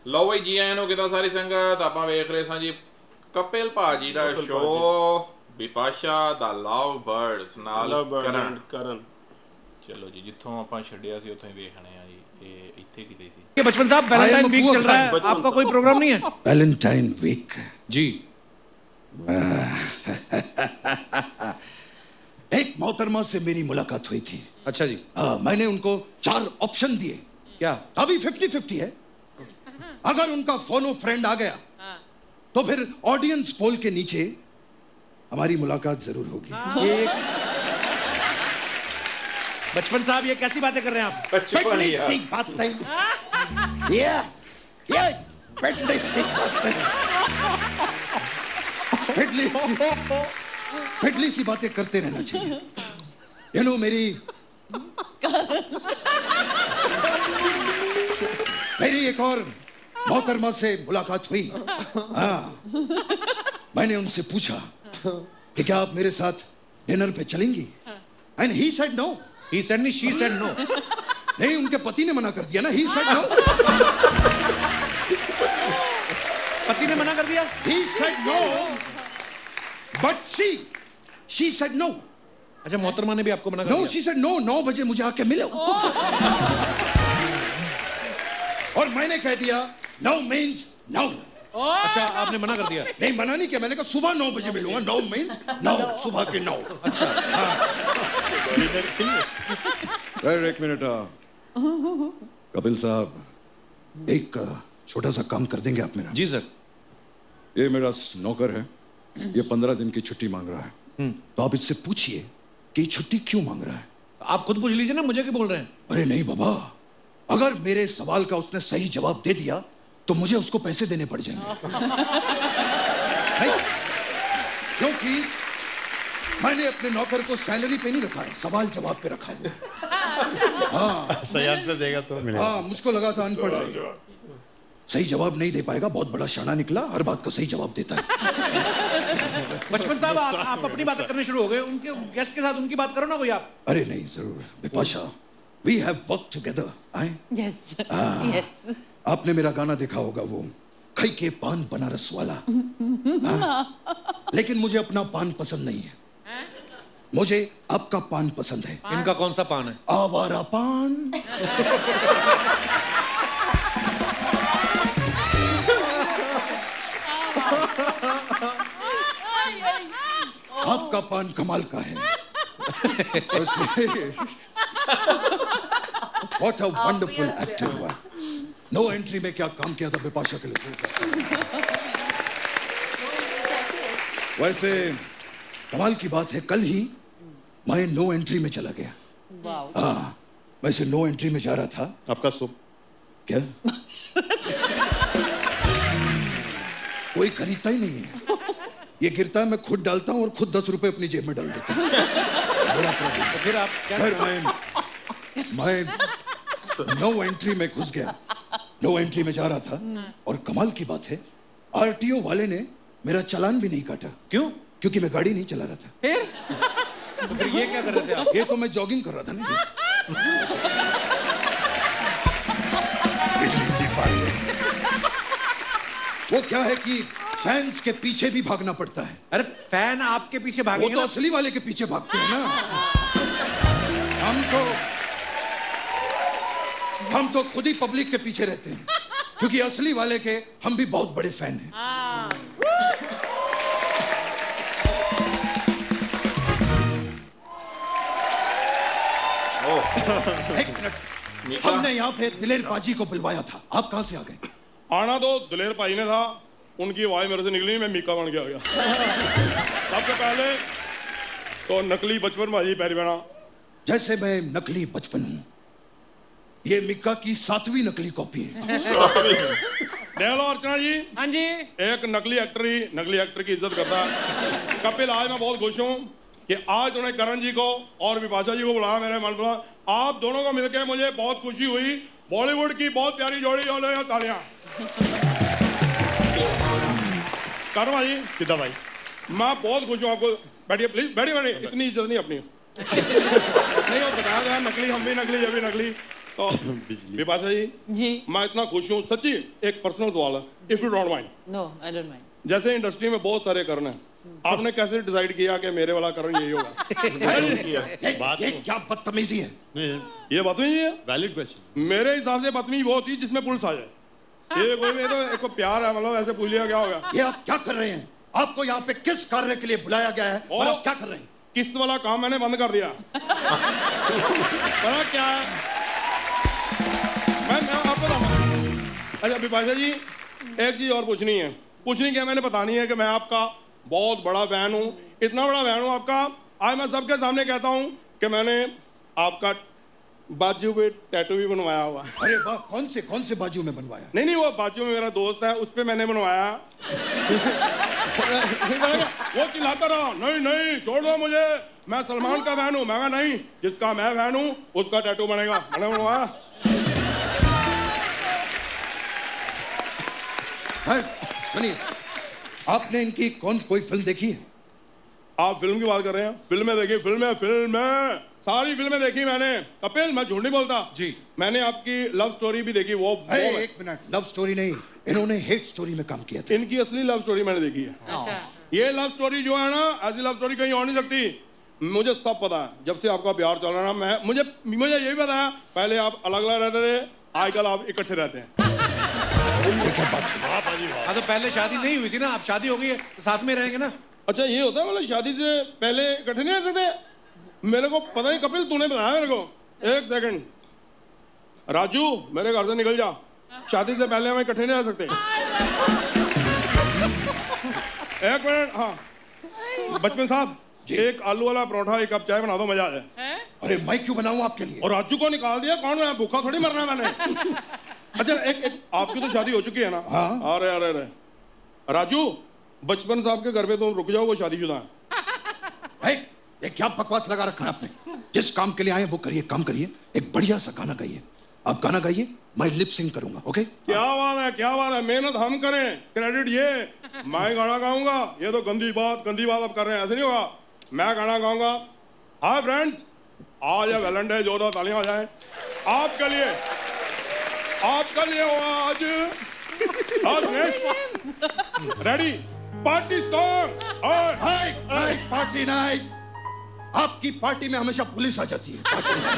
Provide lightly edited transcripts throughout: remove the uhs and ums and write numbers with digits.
लो भाई जी आए नो किदा सारी संगत आप वेख रहे जी कपिल भाजी दा शो विपाशा दा लव बर्ड्स नाल करण। चलो जी जिथों आपां छड्डिया सी उत्थों ही वेखणे आ जी ये इत्थे किते सी। ये बचपन साहब वैलेंटाइन वीक चल रहा है, आपका कोई प्रोग्राम नहीं है? वैलेंटाइन वीक जी। एक मोहतरमा से मेरी मुलाकात हुई थी। अच्छा जी। मैंने उनको 4 ऑप्शन दिए। क्या? अभी 50-50 है। अगर उनका फोनो फ्रेंड आ गया तो फिर ऑडियंस पोल के नीचे हमारी मुलाकात जरूर होगी। बचपन साहब ये कैसी बातें कर रहे हैं आप? पहली सी बातें ये पहली सी बातें पहली सी बातें करते रहना चाहिए। यू नो मेरी एक और मोहतरमा से मुलाकात हुई। मैंने उनसे पूछा कि क्या आप मेरे साथ डिनर पे चलेंगी? And he said no. He said नहीं, शी सेड नो। नहीं, उनके पति ने मना कर दिया ना। He said no. पति ने मना कर दिया? He said no but she said no. अच्छा, मोहतरमा ने भी आपको मना कर दिया? नो, शी सेड नो, 9 बजे मुझे आके मिलो। और मैंने कह दिया नो मीन्स नो। अच्छा, आपने मना कर दिया? नहीं, मना नहीं किया, मैंने कहा सुबह 9 बजे मिलूंगा। 9 मीन्स नो, सुबह के 9। अच्छा। एक मिनट कपिल साहब, एक छोटा सा काम कर देंगे आप मेरा? जी सर। ये मेरा नौकर है, ये 15 दिन की छुट्टी मांग रहा है। तो आप इससे पूछिए कि छुट्टी क्यों मांग रहा है। आप खुद पूछ लीजिए ना, मुझे क्यों बोल रहे हैं? अरे नहीं बाबा, अगर मेरे सवाल का उसने सही जवाब दे दिया तो मुझे उसको पैसे देने पड़ जाएंगे। नहीं, क्योंकि मैंने अपने नौकर को सैलरी पे नहीं रखा है, सवाल जवाब पे रखा है। हाँ, सही आंसर देगा तो मिलेगा। हाँ, मुझको लगा था अनपढ़ है, सही जवाब नहीं दे पाएगा। बहुत बड़ा शाना निकला, हर बात का सही जवाब देता है। बचपन साहब, आप अपनी बातें करने शुरू हो गए, उनके गेस्ट के साथ उनकी बात करो ना कोई आप। अरे नहीं, जरूर Bipasha, we have work together. Yes yes. आपने मेरा गाना देखा होगा, वो खई के पान बनारस वाला। लेकिन मुझे अपना पान पसंद नहीं है, मुझे आपका पान पसंद है। इनका कौन सा पान है? आवारा पान। आपका पान कमाल का है। What a wonderful actor हुआ। नो एंट्री में क्या काम किया था विपाशा के लिए। वैसे कमाल की बात है, कल ही मैं नो एंट्री में चला गया। हाँ, वैसे नो एंट्री में जा रहा था। आपका सूप क्या? कोई खरीदता ही नहीं है, ये गिरता है, मैं खुद डालता हूँ और खुद 10 रुपए अपनी जेब में डाल देता हूँ। तो फिर आप क्या? मैं नो एंट्री में घुस गया, नो एंट्री में जा रहा था और कमाल की बात है, आरटीओ वाले ने मेरा चालान भी नहीं काटा। क्यों? क्योंकि मैं गाड़ी नहीं चला रहा था। फिर? तो फिर ये क्या कर रहे थे आप? ये तो मैं जॉगिंग कर रहा था ना। वो क्या है कि फैंस के पीछे भी भागना पड़ता है। अरे फैन आपके पीछे भागे? वो तो असली वाले के पीछे भागते हैं ना। हम तो खुद ही पब्लिक के पीछे रहते हैं, क्योंकि असली वाले के हम भी बहुत बड़े फैन हैं। एक मिनट, हमने यहाँ पे दिलेर पाजी को बुलवाया था, आप कहाँ से आ गए? आना तो दिलेर भाई ने था, उनकी आवाज मेरे से निकली, मैं मीका बन के आ गया। सबसे पहले तो नकली बचपन भाजी पैर बना। जैसे मैं नकली बचपन हूँ, ये मिक्का की 7वीं नकली कॉपी है। देख लो अर्चना जी। हाँ जी। एक नकली एक्टर ही नकली एक्टर की इज्जत करता है। कपिल, आज मैं बहुत खुश हूँ कि आज उन्होंने करण जी को और विपाशा जी को बुलाया मेरे मन पर। आप दोनों को मिलकर मुझे बहुत खुशी हुई। बॉलीवुड की बहुत प्यारी जोड़ी हो रही है, तालियां। करण भाई, सीधा भाई, मैं बहुत खुश हूँ। आपको बैठिए प्लीज, बैठिए बैठिए, इतनी इज्जत नहीं अपनी। नहीं, वो बताया गया नकली, हम भी नकली, ये भी नकली। तो बिपाशा जी मैं इतना खुश हूँ सच्ची। एक पर्सनल सवाल है, if you don't mind. No I don't mind. जैसे इंडस्ट्री में बहुत सारे करण हैं, आपने कैसे डिसाइड किया कि मेरे वाला करण यही होगा? ये क्या बदतमीजी है? ये बदतमीजी है? Valid question. मेरे हिसाब से बदतमीजी वो होती है जिसमें पुलिस आ जाए। ये कोई तो एक प्यार है, मतलब ऐसे पूछ लिया क्या हो गया? ये आप क्या कर रहे हैं? आपको यहाँ पे किस कार्य के लिए बुलाया गया है और आप क्या कर रहे हैं? किस वाला काम मैंने बंद कर दिया। पता क्या है, मैं आपको बताऊंगा। अच्छा बिपाशा जी, एक चीज और पूछनी क्या मैंने बतानी है कि मैं आपका बहुत बड़ा फैन हूँ, इतना बड़ा फैन हूँ आपका। आज मैं सबके सामने कहता हूँ कि मैंने आपका बाजू पे टैटू भी बनवाया हुआ। अरे वाह, कौन से बाजू में बनवाया? नहीं वो बाजू में मेरा दोस्त है, उस पे मैंने बनवाया। वो चिल्लाता रहा नहीं छोड़ दो मुझे, मैं सलमान का फैन हूँ। मैं कहा नहीं, जिसका मैं फैन हूँ उसका टैटू बनेगा। मैंने बनवाया। सुनिए, आपने इनकी कोई फिल्म देखी है? आप फिल्म की बात कर रहे हैं? फिल्में देखी? फिल्में सारी फिल्में देखी मैंने। कपिल मैं झूठ नहीं बोलता जी। मैंने आपकी लव स्टोरी भी देखी। वो एक मिनट, लव स्टोरी नहीं, इन्होंने हेट स्टोरी में काम किया था। इनकी असली लव स्टोरी मैंने देखी है। अच्छा। ये लव स्टोरी जो है ना, ऐसी लव स्टोरी कहीं हो नहीं सकती। मुझे सब पता है, जब से आपका प्यार चल रहा है ना, मुझे यही पता है, पहले आप अलग अलग रहते थे, आजकल आप इकट्ठे रहते हैं। हाँ तो पहले शादी नहीं हुई थी ना, अब शादी हो गई है तो साथ में रहेंगे ना। अच्छा ये होता है, मतलब शादी से पहले इकट्ठे नहीं रहते थे? मेरे को पता नहीं कपिल, तूने बताया मेरे को। एक सेकंड राजू, मेरे घर से निकल जा, शादी से पहले हम इकट्ठे नहीं रह सकते। एक मिनट। हाँ बचपन साहब, एक आलू वाला परोठा, एक कप चाय बना दो, मजा आ जाए। अरे मैं क्यों बनाऊं आपके लिए? और राजू को निकाल दिया, कौन है? भूखा थोड़ी मरना मैंने। अच्छा एक आपकी तो शादी हो चुकी है ना? हाँ। अरे राजू, बचपन साहब के घर पे तुम रुक जाओ, वो शादीशुदा है। ये क्या बकवास लगा रखा है आपने? जिस काम के लिए आए वो करिए, काम करिए। एक बढ़िया सा गाना गाइए। आप गाना गाइए, मैं लिप सिंग करूंगा। ओके? क्या बात है, मेहनत हम करें, क्रेडिट ये। मैं गाना गाऊंगा, ये तो गंदी बात आप कर रहे हैं। ऐसे नहीं होगा, मैं गाना गाऊंगा। हाय फ्रेंड्स, आज है वैलेंटाइन, जोरदार तालियां हो जाए आपके लिए आज ready party song. Party night. आपकी पार्टी में हमेशा पुलिस आ जाती है।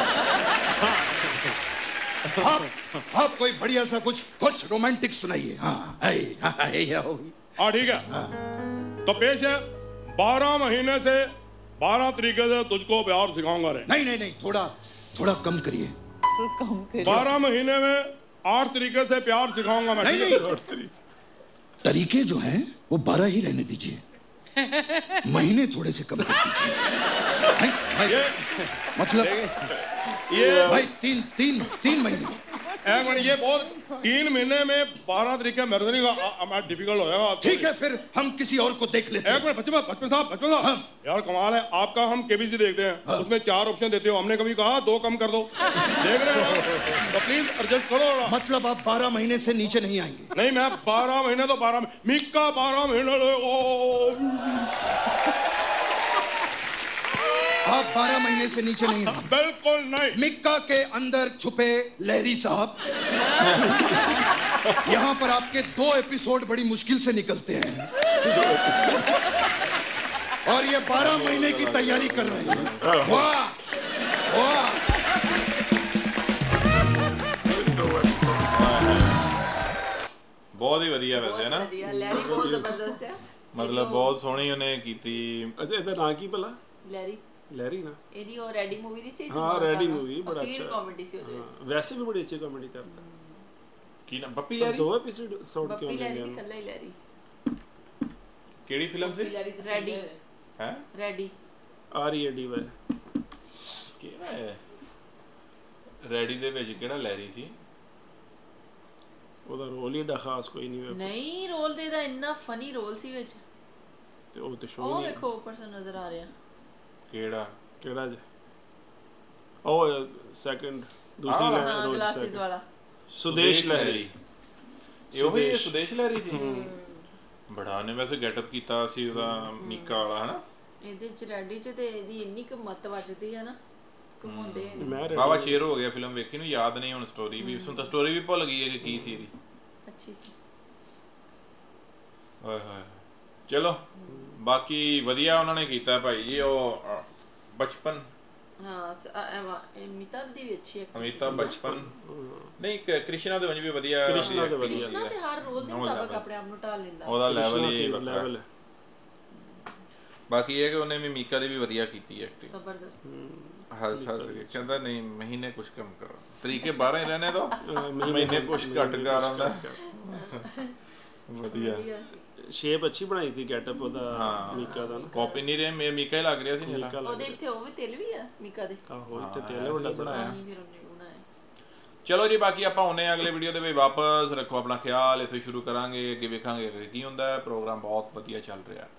आप कोई बढ़िया सा कुछ रोमांटिक सुनाइए। हाँ ठीक है। तो पेश है 12 महीने से 12 तरीके से तुझको प्यार सिखाऊंगा रे। नहीं, थोड़ा कम करिए। 12 महीने में 8 तरीके से प्यार सिखाऊंगा मैं। नहीं, तरीके जो हैं वो 12 ही रहने दीजिए, महीने थोड़े से कम कर दीजिए। भाई, मतलब ये भाई तीन महीने। ये बहुत 3 महीने में 12 तरीके मेरे नहीं डिफिकल्ट हो जाएगा। ठीक है, फिर हम किसी और को देख लेते हैं। एक मिनट बचपन साहब हाँ। यार कमाल है आपका। हम केबीसी देखते हैं, हाँ। उसमें 4 ऑप्शन देते हो, हमने कभी कहा 2 कम कर दो। देख रहे हो, तो प्लीज एडजस्ट करो। मतलब आप 12 महीने से नीचे नहीं आएंगे? नहीं, मैं 12 महीने तो 12 मिक्का 12 महीने। आप 12 महीने से नीचे नहीं आएंगे? बिल्कुल नहीं। मिक्का के अंदर छुपे लहरी साहब, यहाँ पर आपके 2 एपिसोड बड़ी मुश्किल से निकलते हैं और ये 12 महीने की तैयारी कर रहे हैं। वाह। बहुत ही ਵਧੀਆ ਵੈਸੇ ਹੈ ਨਾ। ਲੈਰੀ ਬਹੁਤ ਜ਼ਬਰਦਸਤ ਹੈ, ਮਤਲਬ ਬਹੁਤ ਸੋਹਣੀ ਉਹਨੇ ਕੀਤੀ। ਅੱਛਾ ਇਹਦਾ ਨਾਂ ਕੀ ਭਲਾ? ਲੈਰੀ ਨਾ ਇਹਦੀ ਉਹ ਰੈਡੀ ਮੂਵੀ ਨਹੀਂ ਸੀ? ਹਾਂ ਰੈਡੀ ਮੂਵੀ ਬੜਾ ਅੱਛਾ ਕਾਮੇਡੀ ਸੀ ਉਹਦੇ ਵਿੱਚ। ਵੈਸੇ ਵੀ ਬੜੀ ਅੱਛੀ ਕਾਮੇਡੀ ਕਰਦਾ। ਕੀ ਨਾ ਬੱਪੀ ਲੈਰੀ? 2 ਐਪੀਸੋਡ ਸੌਂਡ ਕਿਉਂ ਬੱਪੀ ਲੈਰੀ ਕੱਲਾ ਹੀ ਲੈਰੀ। ਕਿਹੜੀ ਫਿਲਮ ਸੀ? ਰੈਡੀ ਹੈ? ਰੈਡੀ READY ਕਿਹੜਾ ਹੈ? ਰੈਡੀ ਦੇ ਵਿੱਚ ਕਿਹੜਾ ਲੈਰੀ ਸੀ? ਉਹਦਾ ਰੋਲ ਹੀ ਏਡਾ ਖਾਸ ਕੋਈ ਨਹੀਂ ਹੋਇਆ। ਨਹੀਂ, ਰੋਲ ਤੇ ਇਹਦਾ ਇੰਨਾ ਫਨੀ ਰੋਲ ਸੀ ਵਿੱਚ। ਤੇ ਉਹ ਤੇ ਸ਼ੋਅ ਉਹ ਨਹੀਂ। ਵੇਖੋ ਉੱਪਰ ਸੇ ਨਜ਼ਰ ਆ ਰਿਹਾ। ਕਿਹੜਾ ਜੀ? ਉਹ ਸੈਕੰਡ ਦੂਸਰੀ ਹਾਂ, ਗਲਾਸਿਸ ਵਾਲਾ ਸੁਦੇਸ਼ ਲਹਿਰੀ। ਇਹੋ ਹੀ ਸੁਦੇਸ਼ ਲਹਿਰੀ ਸੀ। ਬੜਾ ਨੇ ਵੈਸੇ ਗੈਟਅਪ ਕੀਤਾ ਸੀ ਉਹਦਾ, ਮੀਕਾ ਵਾਲਾ, ਹਨਾ? ਇਹਦੇ ਚ ਰੈਡੀ ਚ ਤੇ ਇਹਦੀ ਇੰਨੀ ਕੁ ਮੱਤ ਵੱਜਦੀ ਆ ਨਾ। ਘੁਮਾਉਂਦੇ ਆ। ਮੈਂ ਬਾਵਾ ਚੇਰ ਹੋ ਗਿਆ ਫਿਲਮ ਵੇਖੀ ਨੂੰ, ਯਾਦ ਨਹੀਂ ਹੁਣ ਸਟੋਰੀ ਵੀ, ਉਸ ਨੂੰ ਤਾਂ ਸਟੋਰੀ ਵੀ ਭੁੱਲ ਗਈ ਹੈ ਕਿ ਕੀ ਸੀ ਇਹਦੀ। ਅੱਛੀ ਸੀ। ਹਾਏ ਹਾਏ ਚਲੋ ਬਾਕੀ ਵਧੀਆ ਉਹਨਾਂ ਨੇ ਕੀਤਾ ਭਾਈ ਜੀ। ਉਹ ਬਚਪਨ ਹਾਂ ਅਮਿਤਾਭ ਦੀ ਵੀ ਅੱਛੀ ਹੈ। ਅਮਿਤਾਭ ਬਚਪਨ ਨਹੀਂ ਕ੍ਰਿਸ਼ਨਾ ਦੇ ਉਂਝ ਵੀ ਵਧੀਆ। ਕ੍ਰਿਸ਼ਨਾ ਦੇ ਵਧੀਆ। ਕ੍ਰਿਸ਼ਨਾ ਤੇ ਹਰ ਰੋਲ ਦੇ ਮੁਤਾਬਕ ਆਪਣੇ ਆਪ ਨੂੰ ਢਾਲ ਲੈਂਦਾ। ਉਹਦਾ ਲੈਵਲ ਹੀ ਲੈਵਲ। ਬਾਕੀ ਇਹ ਕਿ ਉਹਨੇ ਵੀ ਮੀਕਾ ਦੀ ਵੀ ਵਧੀਆ ਕੀਤੀ ਐਕਟਿੰਗ। ਜ਼ਬਰਦਸਤ। ਹੱਸ ਕੇ ਕਹਿੰਦਾ ਨਹੀਂ ਮਹੀਨੇ ਕੁਛ ਕਮ ਕਰੋ, ਤਰੀਕੇ 12 ਹੀ ਰਹਿਣੇ ਦੋ, ਮਹੀਨੇ ਕੁਛ ਘੱਟ ਕਰ ਆਉਂਦਾ। ਵਧੀਆ ਸ਼ੇਪ ਅੱਛੀ ਬਣਾਈ ਸੀ ਗੈਟਅਪ ਉਹਦਾ ਮੀਕਾ ਦਾ ਨਾ। ਕਾਪੀ ਨਹੀਂ ਰਿਹਾ, ਮੈਂ ਮੀਕਾ ਹੀ ਲੱਗ ਰਿਹਾ ਸੀ ਨਾ। ਉਹਦੇ ਇੱਥੇ ਉਹ ਵੀ ਤਿਲ ਵੀ ਆ ਮੀਕਾ ਦੇ। ਆਹੋ ਇੱਥੇ ਤੇਲ ਵੱਡਾ ਬਣਾਇਆ। ਫਿਰ ਉਹਨੇ ਬਣਾਇਆ ਸੀ। ਚਲੋ ਜੀ ਬਾਕੀ ਆਪਾਂ ਆਉਂਦੇ ਹਾਂ ਅਗਲੇ ਵੀਡੀਓ ਦੇ ਵਿੱਚ ਵਾਪਸ। ਰੱਖੋ ਆਪਣਾ ਖਿਆਲ, ਇੱਥੇ ਸ਼ੁਰੂ ਕਰਾਂਗੇ, ਅੱਗੇ ਵੇਖਾਂਗੇ ਕੀ ਹੁੰਦਾ ਹੈ। ਪ੍ਰੋਗਰਾਮ ਬਹੁਤ ਵਧੀਆ ਚੱਲ ਰਿਹਾ।